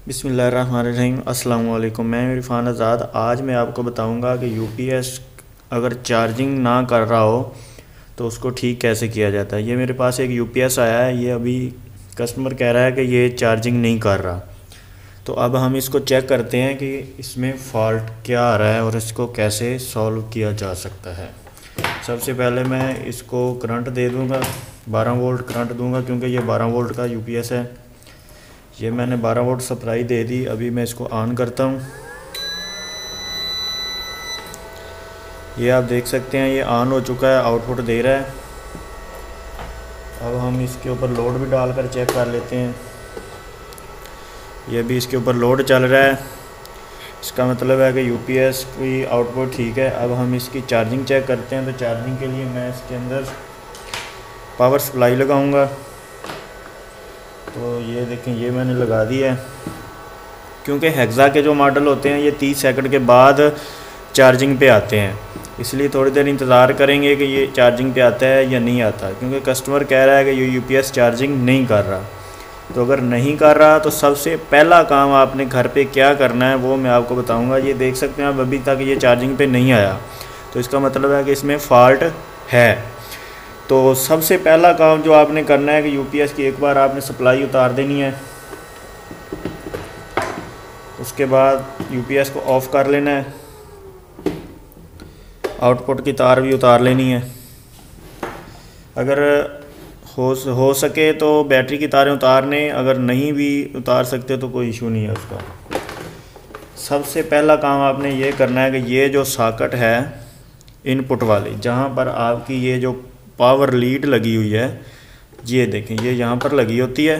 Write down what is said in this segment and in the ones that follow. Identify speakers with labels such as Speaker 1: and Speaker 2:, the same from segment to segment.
Speaker 1: बिस्मिल्लाहिर्रहमानिर्रहीम। अस्सलाम वालेकुम। मैं इरफान आज़ाद। आज मैं आपको बताऊंगा कि यूपीएस अगर चार्जिंग ना कर रहा हो तो उसको ठीक कैसे किया जाता है। ये मेरे पास एक यूपीएस आया है, ये अभी कस्टमर कह रहा है कि ये चार्जिंग नहीं कर रहा। तो अब हम इसको चेक करते हैं कि इसमें फ़ॉल्ट क्या आ रहा है और इसको कैसे सॉल्व किया जा सकता है। सबसे पहले मैं इसको करंट दे दूंगा, 12 वोल्ट करंट दूंगा क्योंकि ये 12 वोल्ट का यूपीएस है। ये मैंने 12 वोल्ट सप्लाई दे दी। अभी मैं इसको ऑन करता हूँ। ये आप देख सकते हैं ये ऑन हो चुका है, आउटपुट दे रहा है। अब हम इसके ऊपर लोड भी डालकर चेक कर लेते हैं। ये भी इसके ऊपर लोड चल रहा है, इसका मतलब है कि यूपीएस की आउटपुट ठीक है। अब हम इसकी चार्जिंग चेक करते हैं। तो चार्जिंग के लिए मैं इसके अंदर पावर सप्लाई लगाऊंगा। तो ये देखें, ये मैंने लगा दी है। क्योंकि हेक्सा के जो मॉडल होते हैं ये 30 सेकंड के बाद चार्जिंग पे आते हैं, इसलिए थोड़ी देर इंतज़ार करेंगे कि ये चार्जिंग पे आता है या नहीं आता, क्योंकि कस्टमर कह रहा है कि ये यूपीएस चार्जिंग नहीं कर रहा। तो अगर नहीं कर रहा तो सबसे पहला काम आपने घर पे क्या करना है वो मैं आपको बताऊंगा। ये देख सकते हैं आप, अभी तक ये चार्जिंग पे नहीं आया, तो इसका मतलब है कि इसमें फ़ॉल्ट है। तो सबसे पहला काम जो आपने करना है कि यूपीएस की एक बार आपने सप्लाई उतार देनी है। उसके बाद यूपीएस को ऑफ़ कर लेना है, आउटपुट की तार भी उतार लेनी है। अगर हो सके तो बैटरी की तारें उतारने, अगर नहीं भी उतार सकते तो कोई इशू नहीं है उसका। सबसे पहला काम आपने ये करना है कि ये जो सॉकेट है इनपुट वाली, जहाँ पर आपकी ये जो पावर लीड लगी हुई है, ये देखें, ये यहाँ पर लगी होती है,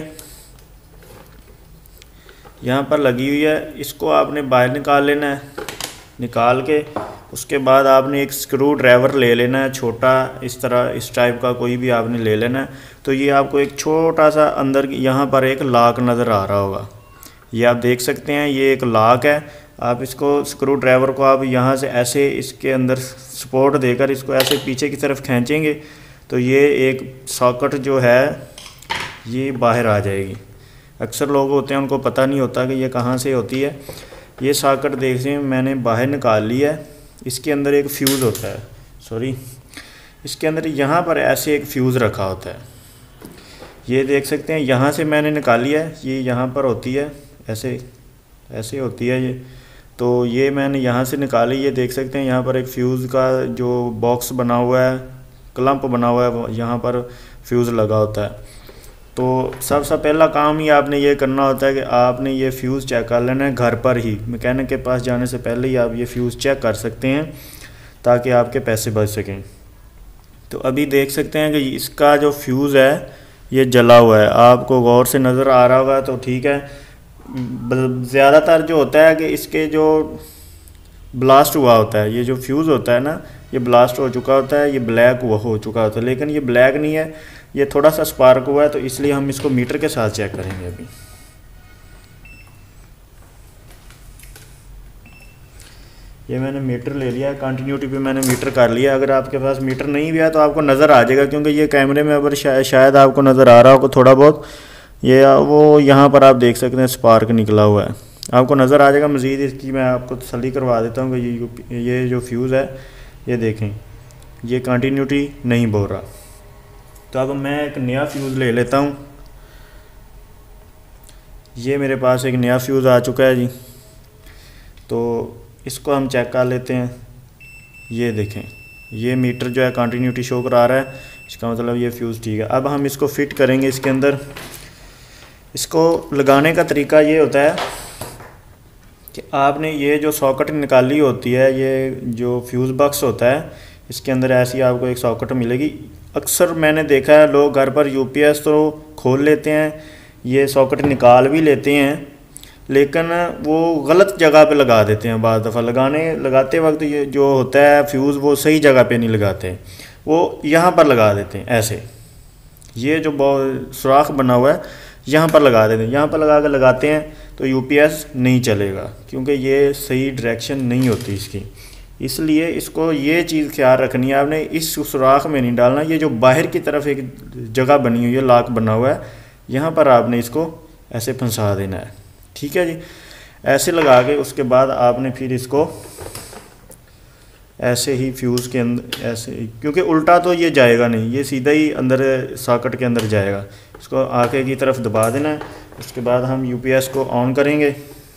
Speaker 1: यहाँ पर लगी हुई है। इसको आपने बाहर निकाल लेना है। निकाल के उसके बाद आपने एक स्क्रू ड्राइवर ले लेना है, छोटा इस तरह, इस टाइप का कोई भी आपने ले लेना है। तो ये आपको एक छोटा सा अंदर यहाँ पर एक लॉक नज़र आ रहा होगा, ये आप देख सकते हैं, ये एक लॉक है। आप इसको स्क्रू ड्राइवर को आप यहाँ से ऐसे इसके अंदर सपोर्ट देकर इसको ऐसे पीछे की तरफ खींचेंगे तो ये एक सॉकेट जो है ये बाहर आ जाएगी। अक्सर लोग होते हैं उनको पता नहीं होता कि ये कहाँ से होती है। ये सॉकेट देखिए मैंने बाहर निकाल लिया है। इसके अंदर एक फ्यूज़ होता है, इसके अंदर यहाँ पर ऐसे एक फ्यूज़ रखा होता है, ये देख सकते हैं। यहाँ से मैंने निकाली है, ये यहाँ पर होती है, ऐसे ऐसे होती है ये। तो ये मैंने यहाँ से निकाली, ये देख सकते हैं यहाँ पर एक फ्यूज़ का जो बॉक्स बना हुआ है, क्लम्प बना हुआ है, यहाँ पर फ्यूज़ लगा होता है। तो सबसे पहला काम ही आपने ये करना होता है कि आपने ये फ्यूज़ चेक कर लेना है घर पर ही। मैकेनिक के पास जाने से पहले ही आप ये फ्यूज़ चेक कर सकते हैं ताकि आपके पैसे बच सकें। तो अभी देख सकते हैं कि इसका जो फ्यूज़ है ये जला हुआ है, आपको गौर से नज़र आ रहा होगा, तो ठीक है। ज़्यादातर जो होता है कि इसके जो ब्लास्ट हुआ होता है, ये जो फ्यूज़ होता है ना, ये ब्लास्ट हो चुका होता है, ये ब्लैक हो चुका होता है, लेकिन ये ब्लैक नहीं है, ये थोड़ा सा स्पार्क हुआ है। तो इसलिए हम इसको मीटर के साथ चेक करेंगे। अभी ये मैंने मीटर ले लिया है, कंटिन्यूटी पे मैंने मीटर कर लिया। अगर आपके पास मीटर नहीं भी है तो आपको नज़र आ जाएगा, क्योंकि ये कैमरे में अगर शायद आपको नज़र आ रहा होगा थोड़ा बहुत, ये वो यहाँ पर आप देख सकते हैं स्पार्क निकला हुआ है, आपको नज़र आ जाएगा। मज़ीद इसकी मैं आपको तसल्ली करवा देता हूँ कि ये जो फ्यूज़ है ये देखें, ये कंटिन्यूटी नहीं बोल रहा। तो अब मैं एक नया फ्यूज़ ले लेता हूँ। ये मेरे पास एक नया फ्यूज़ आ चुका है जी, तो इसको हम चेक कर लेते हैं। ये देखें, ये मीटर जो है कंटिन्यूटी शो करा रहा है, इसका मतलब ये फ्यूज़ ठीक है। अब हम इसको फिट करेंगे इसके अंदर। इसको लगाने का तरीका ये होता है कि आपने ये जो सॉकेट निकाली होती है, ये जो फ्यूज़ बॉक्स होता है, इसके अंदर ऐसी आपको एक सॉकेट मिलेगी। अक्सर मैंने देखा है लोग घर पर यूपीएस तो खोल लेते हैं, ये सॉकेट निकाल भी लेते हैं, लेकिन वो गलत जगह पे लगा देते हैं। बाद दफ़ा लगाते वक्त ये जो होता है फ्यूज़ वो सही जगह पे नहीं लगाते, वो यहाँ पर लगा देते हैं ऐसे। ये जो सुराख बना हुआ है यहाँ पर लगा देते हैं, यहाँ पर लगा कर लगाते हैं तो यूपीएस नहीं चलेगा, क्योंकि ये सही डायरेक्शन नहीं होती इसकी। इसलिए इसको ये चीज़ ख्याल रखनी है, आपने इस सुराख में नहीं डालना। ये जो बाहर की तरफ एक जगह बनी हुई है, लॉक बना हुआ है, यहाँ पर आपने इसको ऐसे फंसा देना है। ठीक है जी। ऐसे लगा के उसके बाद आपने फिर इसको ऐसे ही फ्यूज़ के अंदर ऐसे ही, क्योंकि उल्टा तो ये जाएगा नहीं, ये सीधा ही अंदर सॉकेट के अंदर जाएगा। इसको आगे की तरफ दबा देना है। उसके बाद हम यूपीएस को ऑन करेंगे।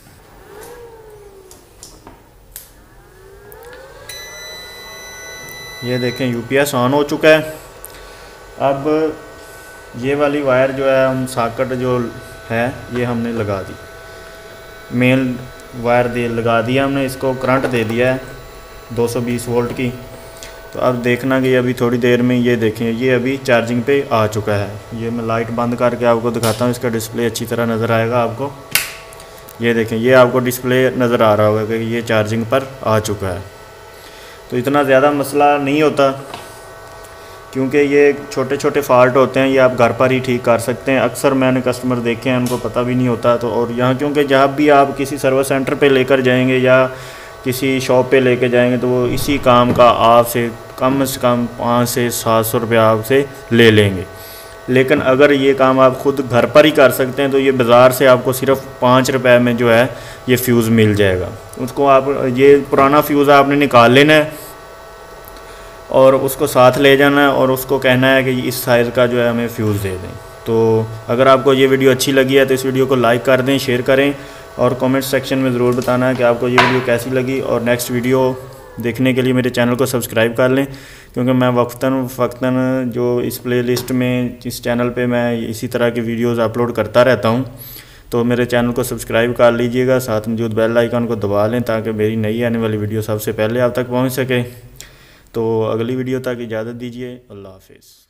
Speaker 1: ये देखें यूपीएस ऑन हो चुका है। अब ये वाली वायर जो है हम सॉकेट जो है ये हमने लगा दी, मेन वायर लगा दिया हमने, इसको करंट दे दिया है 220 वोल्ट की। तो अब देखना कि अभी थोड़ी देर में ये देखें ये अभी चार्जिंग पे आ चुका है। ये मैं लाइट बंद करके आपको दिखाता हूँ, इसका डिस्प्ले अच्छी तरह नज़र आएगा आपको। ये देखें ये आपको डिस्प्ले नज़र आ रहा होगा कि ये चार्जिंग पर आ चुका है। तो इतना ज़्यादा मसला नहीं होता, क्योंकि ये छोटे छोटे फॉल्ट होते हैं, ये आप घर पर ही ठीक कर सकते हैं। अक्सर मैंने कस्टमर देखे हैं उनको पता भी नहीं होता। तो और यहाँ क्योंकि जब भी आप किसी सर्विस सेंटर पे लेकर जाएंगे या किसी शॉप पे लेके जाएंगे तो वो इसी काम का आपसे कम 500 से 700 रुपये आपसे ले लेंगे। लेकिन अगर ये काम आप ख़ुद घर पर ही कर सकते हैं तो ये बाज़ार से आपको सिर्फ 5 रुपये में जो है ये फ्यूज़ मिल जाएगा। उसको आप ये पुराना फ्यूज़ आपने निकाल लेना है और उसको साथ ले जाना है और उसको कहना है कि इस साइज़ का जो है हमें फ्यूज़ दे दें। तो अगर आपको ये वीडियो अच्छी लगी है तो इस वीडियो को लाइक कर दें, शेयर करें और कमेंट सेक्शन में ज़रूर बताना है कि आपको ये वीडियो कैसी लगी। और नेक्स्ट वीडियो देखने के लिए मेरे चैनल को सब्सक्राइब कर लें, क्योंकि मैं वक्तन जो इस प्लेलिस्ट में इस चैनल पे मैं इसी तरह की वीडियोस अपलोड करता रहता हूँ। तो मेरे चैनल को सब्सक्राइब कर लीजिएगा, साथ मौजूद बेल आइकन को दबा लें ताकि मेरी नई आने वाली वीडियो सबसे पहले आप तक पहुँच सके। तो अगली वीडियो तक इजाज़त दीजिए। अल्लाह हाफिज़।